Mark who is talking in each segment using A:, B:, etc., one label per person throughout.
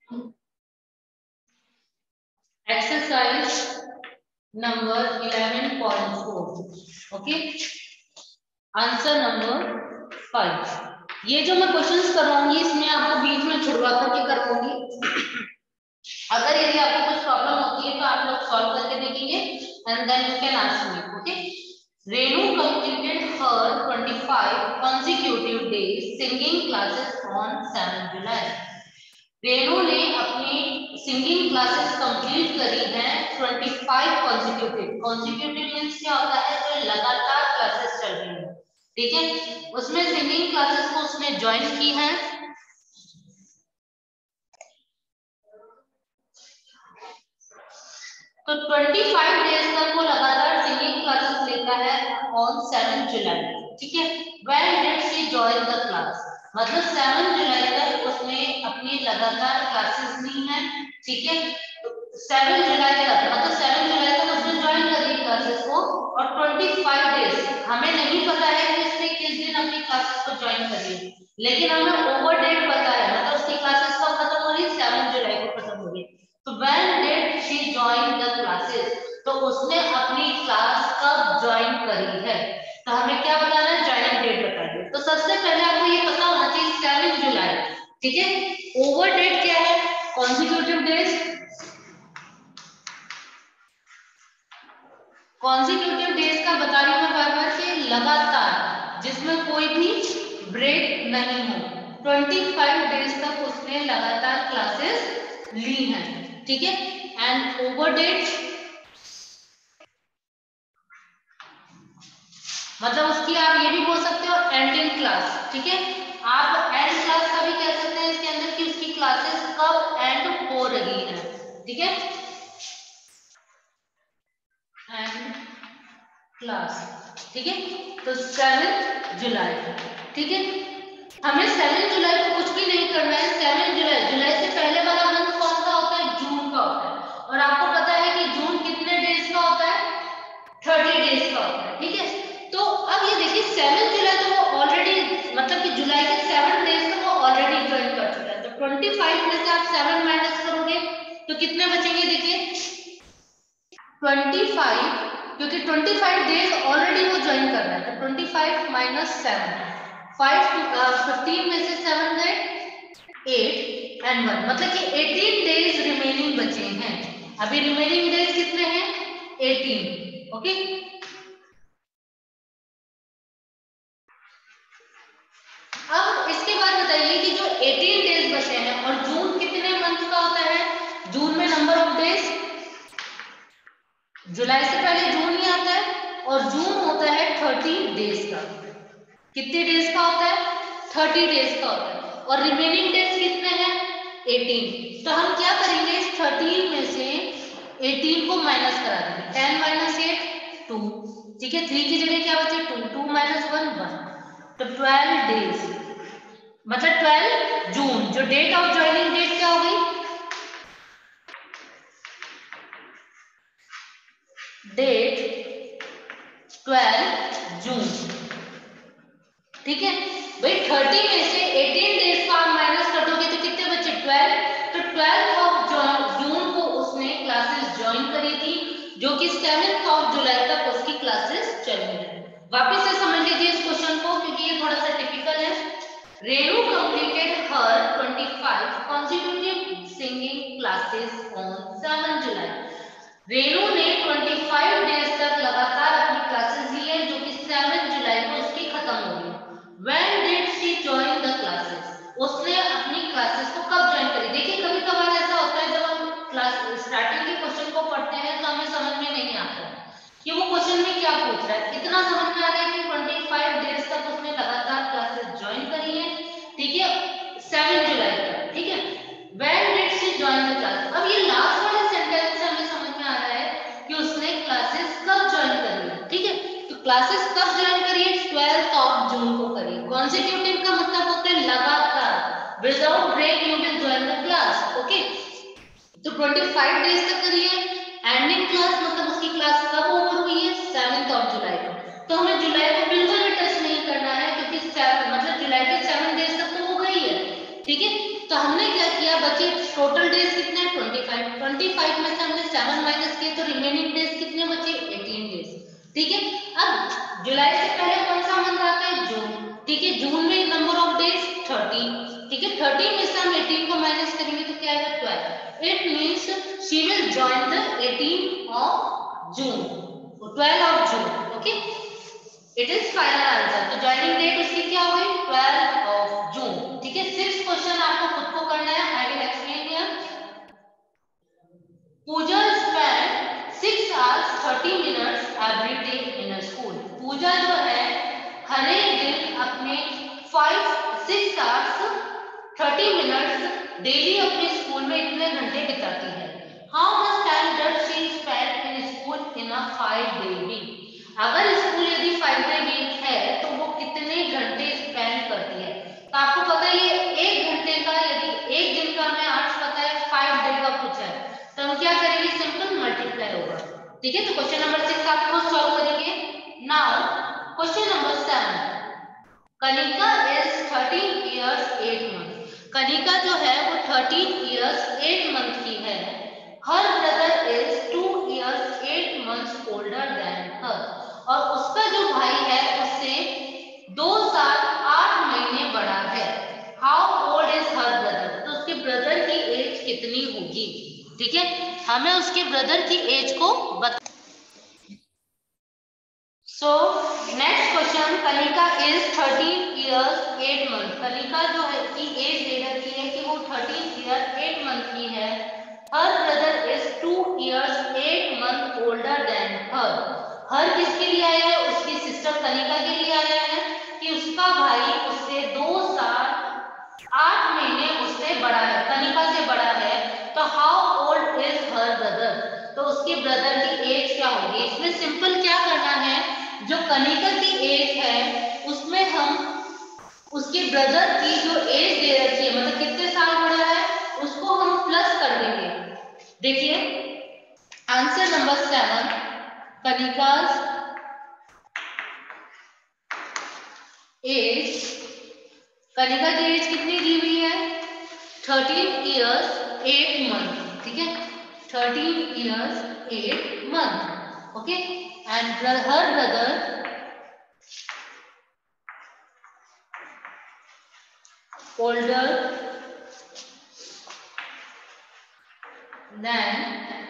A: Exercise number 11.4। Okay, answer number 5। ये जो मैं क्वेश्चंस करवाऊंगी इसमें आपको बीच में छुड़वा करके करवाऊंगी। अगर यदि आपको कुछ प्रॉब्लम होती है तो आप लोग सॉल्व करके देखेंगे and then you can ask me. Okay, Renu completed her 25 consecutive days singing classes on 7 July. रेनू ने अपनी सिंगिंग क्लासेस कंप्लीट करी हैं 25 कॉन्जिक्यूटिव। कॉन्जिक्यूटिव मींस क्या होता है, जो लगातार क्लासेस चल रही है। ठीक है, उसमें सिंगिंग क्लासेस को उसने ज्वाइन की है। तो 25 डेज तक वो लगातार सिंगिंग क्लासेस लेता है ऑन 7 जुलाई। ठीक है, when did she join the class, मतलब 7 जुलाई तक उसने अपनी लगातार क्लासेस ली हैं। ठीक है, 7 जुलाई तक, मतलब 7 जुलाई तक उसने ज्वाइन करी क्लासेस को, और 25 डेज हमें नहीं पता है कि उसने किस दिन अपनी क्लासेस को ज्वाइन करी, लेकिन हमें ओवर डेट पता है, मतलब उसकी क्लासेस कब खत्म हो रही, 7 जुलाई को खत्म हो गई। तो when did she join the classes, तो उसने अपनी क्लास कब ज्वाइन करी है, तो हमें क्या बताना है, ज्वाइनिंग डेट बताइए। तो सबसे पहले आपको ये पता होना चाहिए 7 जुलाई। ठीक है, ओवर डेट क्या है, कॉन्जिक्यूटिव डेज। कॉन्जिक्यूटिव डेज का बता रही हूं मैं बार बार कि लगातार, जिसमें कोई भी ब्रेक नहीं हो। 25 डेज तक उसने लगातार क्लासेस ली हैं। ठीक है, एंड ओवर डेट मतलब उसकी आप ये भी बोल सकते हो एंडिंग क्लास। ठीक है, आप एंड क्लास का भी कह सकते हैं इसके अंदर कि उसकी क्लासेस कब एंड हो रही है। ठीक है, एंड क्लास। ठीक है, तो 7 जुलाई। ठीक है, हमें 7 जुलाई को कुछ भी नहीं करना है। 7 जुलाई, जुलाई से पहले वाला मंथ कौन सा होता है, जून का होता है, और आपको पता है कि जून कितने डेज का होता है, 30 डेज का होता है। ठीक है, तो अब ये देखिए 7 जुलाई तो वो ऑलरेडी, मतलब कि जुलाई के 7 डेज तो वो ऑलरेडी ज्वाइन कर चुका है। तो 25 में से आप 7 माइनस करोगे तो कितने बचेंगे, देखिए 25, क्योंकि 25 डेज ऑलरेडी वो ज्वाइन कर रहा है। तो 25 माइनस 7, 15 में से 7 गए, 8 एंड 1, मतलब कि 18 डेज रिमेनिंग बचे हैं। अभी रिमेनिंग डेज कितने हैं, 18। ओके, अब इसके बाद बताइए कि जो 18 डेज बचे हैं, और जून कितने मंथ का होता है, जून में नंबर ऑफ डेज, जुलाई से पहले जून ही आता है, और जून होता है 30 डेज का। कितने डेज का होता है, 30 डेज का होता है, और रिमेनिंग डेज कितने हैं, 18। तो हम क्या करेंगे, इस 30 में से 18 को माइनस करा देंगे। 10 माइनस 8 2। ठीक है, 3 की जगह क्या बचे, 2, 2 माइनस 1 1, तो 12 डेज, मतलब 12 जून। जो डेट ऑफ ज्वाइनिंग डेट क्या हो गई, डेट 12 जून। ठीक है भाई, 30 में से 18 डेज का आप माइनस कर दोगे तो कितने बचे, 12। तो 12 ऑफ जून को उसने क्लासेस ज्वाइन करी थी, जो कि 7 ऑफ जुलाई तक उसकी क्लासेस चली है। वापस से समझ लीजिए इस क्वेश्चन को, क्योंकि ये थोड़ा सा टिपिकल है। रेनू completed her 25 consecutive singing classes on 7 July. रेनू ने 25 डेज तक लगातार अपनी क्लासेस ली है, जो कि 7 जुलाई को उसकी खत्म हो गई। When did she join the classes? उसने अपनी क्लासेस को कब ज्वाइन करी। देखिए कभी कभार ऐसा होता है, जब हम क्लास स्टार्टिंग के क्वेश्चन को पढ़ते हैं तो हमें समझ में नहीं आता है कि वो क्वेश्चन में क्या पूछ रहा है। इतना समझ में आ रहा है कि 25 डेज तक उसने लगातार क्लासेस ज्वाइन करी है। ठीक है, 7 जुलाई तक। ठीक है, When did she join the class? अब ये लास्ट वाले सेंटेंस से हमें समझ में आ रहा है कि उसने क्लासेस कब ज्वाइन करी है। ठीक है, तो क्लासेस कब ज्वाइन करी है, 12 ऑफ जून को करी। कॉन्जिक्यूटिव का मतलब होता है लगातार, without break you will join the class. Okay, तो 25 डेज तक करी है। एंडिंग क्लास मतलब उसकी क्लास कब ओवर हुई है, 7 ऑफ जुलाई को। तो हमें जुलाई को बिल्कुल भी टच नहीं करना है, क्योंकि मतलब जुलाई के 7 डेज तक तो हो गई है। ठीक है, तो हमने क्या किया, क्या बचे टोटल डेज कितने हैं 25, 25 में से हमने 7 माइनस किए तो रिमेनिंग डेज कितने बचे 18 डेज। ठीक है, अब जुलाई से पहले कौन सा मंथ आता है जून। ठीक है, जून में नंबर ऑफ डेज 30। ठीक है, 30 में से हम 18 को माइनस करेंगे तो क्या आएगा 12। It means she will join the 18 of June, 12 of June. Okay, it is final answer. तो ज्वाइनिंग डेट उसकी क्या हो गई 12 ऑफ जून। ठीक है, 6 क्वेश्चन आपको खुद को करना है। I will explain here. Puja spend 6 hours 30 minutes every day in a school। Puja जो है हर एक दिन अपने 6 hours 30 minutes डेली अपने स्कूल में इतने घंटे बिताती है। How much time does she spend in school in a 5-day week. अगर स्कूल यदि 5-day वीक है तो वो कितने घंटे स्पेंड करती है। तो आपको पता है ये 1 घंटे का, यदि 1 दिन का हमें आर्ट्स पता है 5 डे का पूछा है तो हम क्या करेंगे सिंपल मल्टीप्लाई होगा। ठीक है, तो क्वेश्चन नंबर 6 आप खुद सॉल्व करेंगे। Now question number 7, Kanika is 13 years 8 months। Kanika जो है वो 13 years 8 month की है। Her brother is 2 years 8 months older than her। और उसका जो भाई है उससे 2 साल 8 महीने बड़ा है। How old is her brother. तो उसके ब्रदर की एज कितनी होगी। ठीक है, हमें उसके ब्रदर की एज को बता। So next question, Kanika is 13 years 8 months। Kanika जो है की एज दे रखी है कि वो 13 years 8 month की है। Her brother is 2 years 8 month older than her। Her किसके लिए आया है, उसकी सिस्टर कनिका के लिए आया है कि उसका भाई उससे 2 साल 8 महीने उससे बड़ा है, कनिका से बड़ा है। तो how old is her brother. तो उसके ब्रदर की एज क्या होगी। इसमें सिंपल क्या करना है, जो कनिका की एज है उसमें हम उसके ब्रदर की जो एज दे रखी है मतलब कितने साल बड़ा है उसको हम प्लस कर देंगे। देखिए आंसर नंबर 7, कनिका's एज, कनिका की एज कितनी दी हुई है 13 years 8 month। ठीक है, 13 years 8 month। Okay, and her brother older than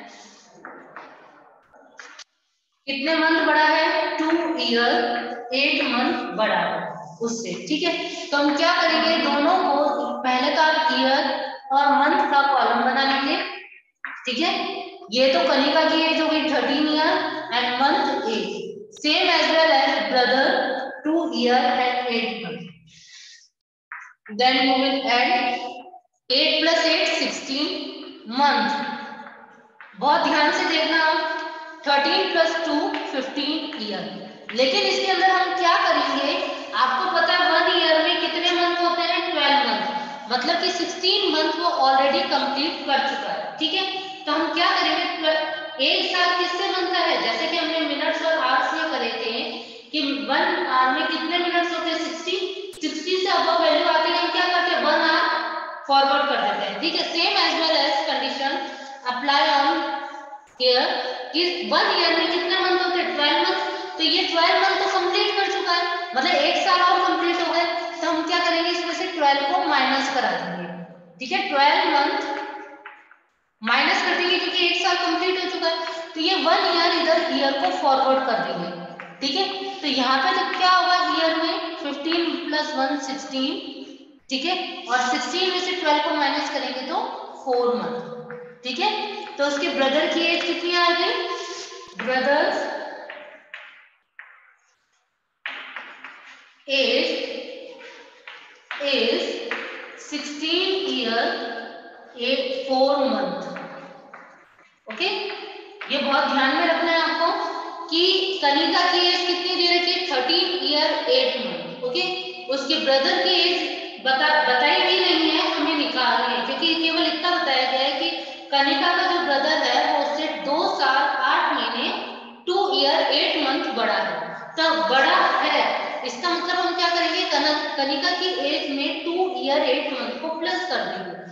A: कितने मंथ बड़ा है 2 year 8 month बड़ा है उससे। ठीक है, तो हम क्या करेंगे दोनों को पहले तो आप ईयर और मंथ का कॉलम बना लेंगे। ठीक है, ये तो कनिका की एज हो गई 13 year and month age same as well as brother 2 year and 8 month। Then you will add 8 plus 8 16 month। बहुत ध्यान से देखना आप 13 plus 2 15 ईयर। लेकिन इसके अंदर हम क्या करेंगे, आपको पता है 1 ईयर में कितने मंथ होते हैं 12 मंथ, मतलब कि 16 मंथ वो ऑलरेडी कंप्लीट कर चुका है। ठीक है, तो हम क्या करेंगे एक साल किससे बनता है, जैसे कि हमने मिनट्स और आवर्स में करे थे कि 1 आवर में कितने मिनट्स होते हैं 60 से अबव वैल्यू आती है हम क्या करते हैं 1 आवर फॉरवर्ड कर देते हैं। ठीक है, same as well as condition apply on here कि 1 ईयर में कितने मंथ होते हैं 12 मंथ। तो ये 12 मंथ तो कंप्लीट कर चुका है मतलब एक साल और कंप्लीट हो गए। तो हम क्या करेंगे इसमें से 12 को माइनस करा देंगे। ठीक है, 12 मंथ माइनस कर देंगे क्योंकि एक साल कंप्लीट हो चुका है। तो ये 1 ईयर इधर ईयर को फॉरवर्ड कर देंगे। ठीक है, तो यहाँ पे तो क्या होगा ईयर में 15 plus 1 16। ठीक है, और 16 में से 12 को माइनस करेंगे तो 4 मंथ। ठीक है, तो उसके ब्रदर की एज कितनी आ गई, brother's age is 16 year 4 month। Okay, ये बहुत ध्यान में रखना है आपको कि कनिका की एज कितनी दे रखी है 13 year 8 month। ओके, उसके ब्रदर की एज बताई भी नहीं है, हमें निकालनी है क्योंकि केवल इतना बताया गया है कि कनिका का जो ब्रदर है वो उससे 2 साल 8 महीने 2 year 8 month बड़ा है। तो बड़ा है इसका मतलब हम क्या करेंगे कनिका की एज में 2 year 8 month को प्लस कर देंगे।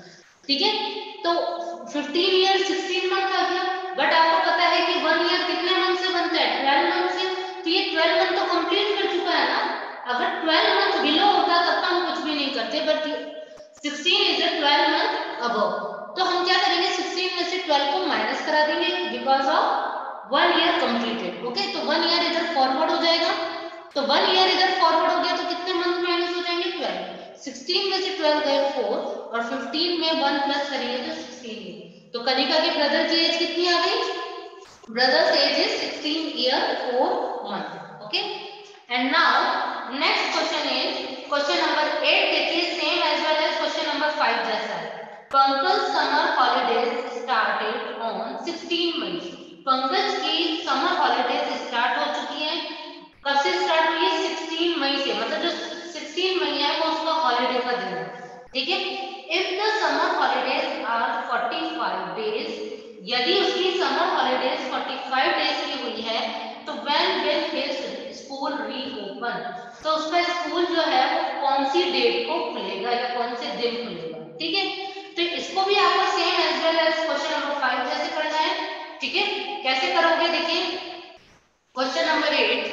A: ठीक है, तो 15 ईयर 16 मंथ आ गया। बट आपको पता है कि 1 ईयर कितने मंथ से बनता है? 12 मंथ से। तो ये 12 मंथ तो कंप्लीट कर चुका है ना। अगर 12 मंथ बिलो होता तब तो हम कुछ भी नहीं करते, बट 16 इज 12 मंथ अबव। तो हम क्या करेंगे, 16 में से 12 को माइनस करा देंगे because of 1 year completed. Okay, तो 1 ईयर इधर फॉरवर्ड हो जाएगा। तो 1 ईयर इधर फॉरवर्ड हो गया तो कितने मंथ माइनस हो जाएंगे? 12। 16 में से 12 गए 4 और 15 में 1 प्लस करेंगे तो 16। तो कनिका के ब्रदर की एज कितनी आ गई? Brother's age is 16 year 4 month. Okay, and now next question is question number 8। देखिए same as well as question number 5 जैसा है। Pankaj summer holidays started on 16 May. Pankaj की समर हॉलीडेज स्टार्ट हो चुकी है। कब से स्टार्ट हुई है? 16 मई से। मतलब जो 16 मई है वो उसका हॉलीडे का दिन है। ठीक है, if the summer holidays are 45 days, यदि उसकी समर हॉलीडेज 45 डेज की हुई है तो when will his school reopen, तो उसका स्कूल जो है वो कौन सी डेट को खुलेगा या कौन से दिन खुलेगा। ठीक है, तो इसको भी आपको same as well as question number 5 जैसे करना है। ठीक है, कैसे करोगे? देखिए question number 8,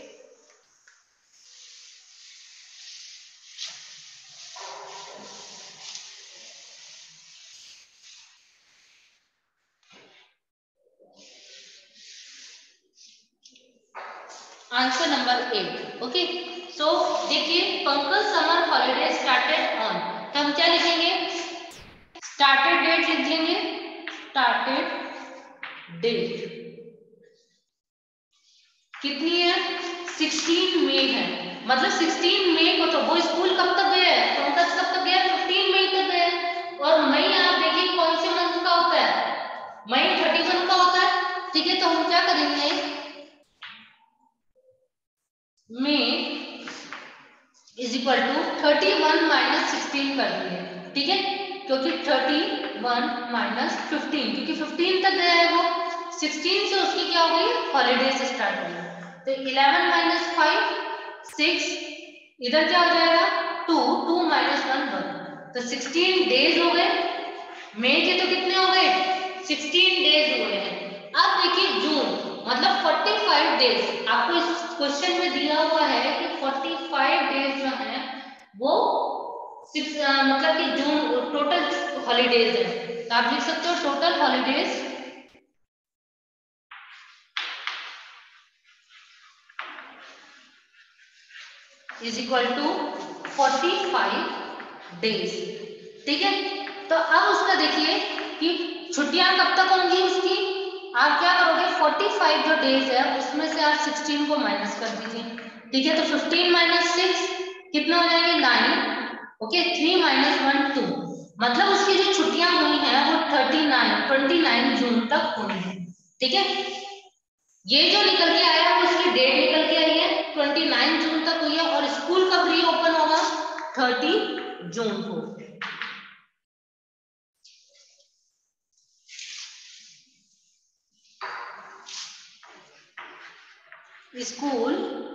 A: answer number 8। Okay, so देखिए Pankaj summer holiday started on, तो हम क्या लिखेंगे? स्टार्टेड डेट लिखेंगे। स्टार्टेड डेट कितनी है? 16 मई है। मतलब 16 मई को, तो वो स्कूल कब तक गया है? पंकज कब तक गया? 15 मई तक गया है। और मई आप देखिए कौन से मंथ का होता है? मई 31 का होता है। ठीक है, तो हम क्या करेंगे? May is equal to 31 minus 16 कर देंगे। ठीक है, क्योंकि 31 माइनस 15, क्योंकि 15 तक गया है वो, 16 से उसकी क्या हो गई? हॉलीडेज स्टार्ट हो गई। तो 11 माइनस 5 6, इधर क्या हो जाएगा? 2 2 माइनस 1 1, तो 16 डेज हो गए। मई के तो कितने हो गए? 16 डेज हुए हैं। अब देखिए जून, मतलब 45 डेज आपको इस क्वेश्चन में दिया हुआ है कि 45 डेज जो है वो मतलब कि जून टोटल हॉलीडेज है। तो आप लिख सकते हो total holidays is equal to 45 days. ठीक है, तो अब उसका देखिए कि छुट्टियां कब तक होंगी उसकी। आप क्या करोगे? 45 जो डेज है उसमें से आप 16 को माइनस कर दीजिए। ठीक है, तो 15 माइनस 6 कितना हो जाएंगे? 9। ओके, 3 माइनस 1 2, मतलब उसकी जो छुट्टियां हुई हैं वो 29 जून तक हुई है। ठीक है, ये जो निकल के आया वो उसकी डेट निकल के आई है, 29 जून तक हुई है। और स्कूल कब रीओपन होगा? 30 जून को। School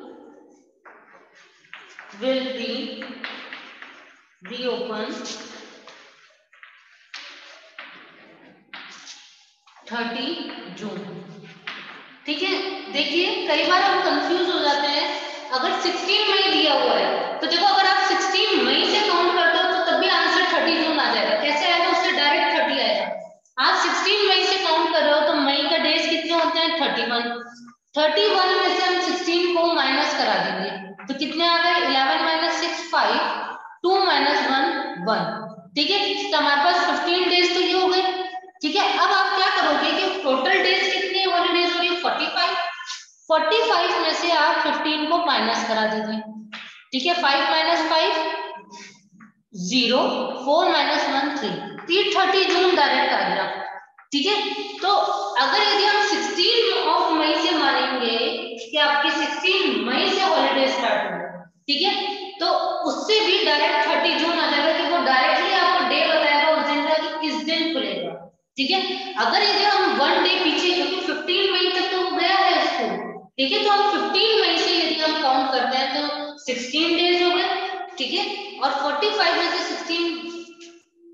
A: will be reopened 30 June. ठीक है, देखिए कई बार हम कंफ्यूज हो जाते हैं। अगर 16 मई दिया हुआ है तो देखो अगर आप 16 मई से काउंट करते हो तो तब भी आंसर 30 जून आ जाएगा। कैसे आएगा? उससे डायरेक्ट 30 आएगा। आप 16 मई से काउंट कर रहे हो तो मई का डेज कितने होते हैं? 31। 31 में से हम 16 को माइनस करा देंगे तो कितने आ गए? 11 माइनस 6 5, 2 माइनस 1 1। ठीक है, तो हमारे पास 15 डेज तो ये हो गए। ठीक है, अब आप क्या करोगे कि टोटल डेज कितनी हॉलीडेज हो रही है? 45। 45 में से आप 15 को माइनस करा दीजिए। ठीक है, 5 माइनस 5 0, 4 माइनस 1 3, 30 जून डायरेक्ट आ गया। ठीक है, तो अगर यदि हम 16 ऑफ मई से मानेंगे कि आपकी 16 मई से हॉलीडे स्टार्ट हो, ठीक है, तो उससे भी डायरेक्ट 30 जून आ जाएगा कि वो डायरेक्टली आपको डे बताएगा उस दिन का कि किस दिन खुलेगा। ठीक है, अगर यदि हम 1 डे पीछे, क्योंकि 15 मई तक तो गया है स्कूल, ठीक है, तो हम 15 मई से यदि हम काउंट करते हैं तो 16 डेज हो गए। ठीक है, और 45 में से 16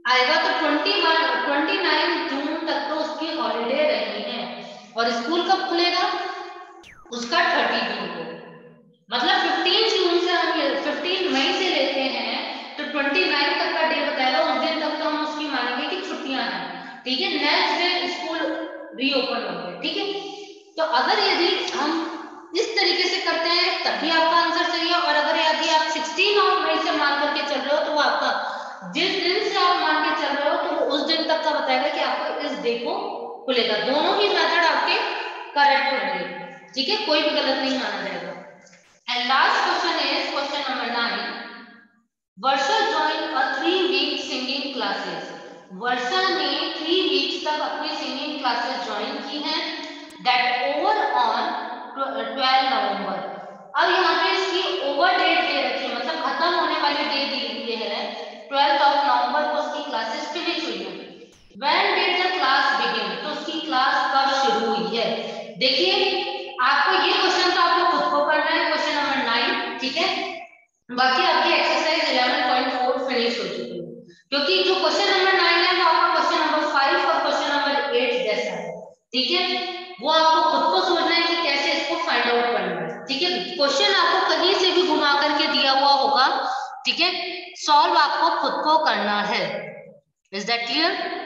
A: आएगा तो 29 जून तक तो उसकी हॉलीडे रही है, और स्कूल कब खुलेगा उसका 30 जून को। मतलब 15 जून से हम 15 मई से लेते हैं तो 29 तक का डे बताएगा, उस दिन तक तो हम उसकी मानेंगे कि छुट्टियां हैं, ठीक है। नेक्स्ट डे स्कूल रीओपन होंगे, ठीक है। तो अगर यदि हम इस तरीके से करते हैं तब भी आपका आंसर सही है, और अगर यदि आप 16 मई से मान करके चल रहे हो तो वो आपका जिस दिन से आप मान के चल रहे हो तो वो उस दिन तक का बताएगा कि आपको इस डे को खुलेगा। दोनों ही मेथड आपके करेक्ट होंगे, ठीक है, कोई भी गलत नहीं माना जाएगा। And last question is question number 9। Varsha join a 3 week singing classes. Varsha ने 3 वीक्स तक अपनी सिंगिंग क्लासेस ज्वाइन की हैं, दैट ओवर ऑन 12 नवंबर। अब यहाँ पे इसकी ओवर डेट दे रखी है, मतलब खत्म होने वाली डेट दी हुई है 12 नवंबर को उसकी क्लासेस फिनिश हुई है। When did the class begin? तो उसकी क्लास कब शुरू हुई है। देखिए आपको ये क्वेश्चन तो आपको खुद को करना है, क्वेश्चन नंबर 9, ठीक है। बाकी आपकी एक्सरसाइज 11.4 फिनिश हो चुकी है, क्योंकि जो क्वेश्चन नंबर 9 है वो आपका क्वेश्चन नंबर 5 और क्वेश्चन नंबर 8 जैसा है, ठीक है। वो आपको खुद को सोचना है कि कैसे इसको फाइंड आउट करना है, ठीक है। क्वेश्चन आपको कहीं से भी घुमा करके दिया हुआ होगा, ठीक है, सॉल्व आपको खुद को करना है। Is that clear?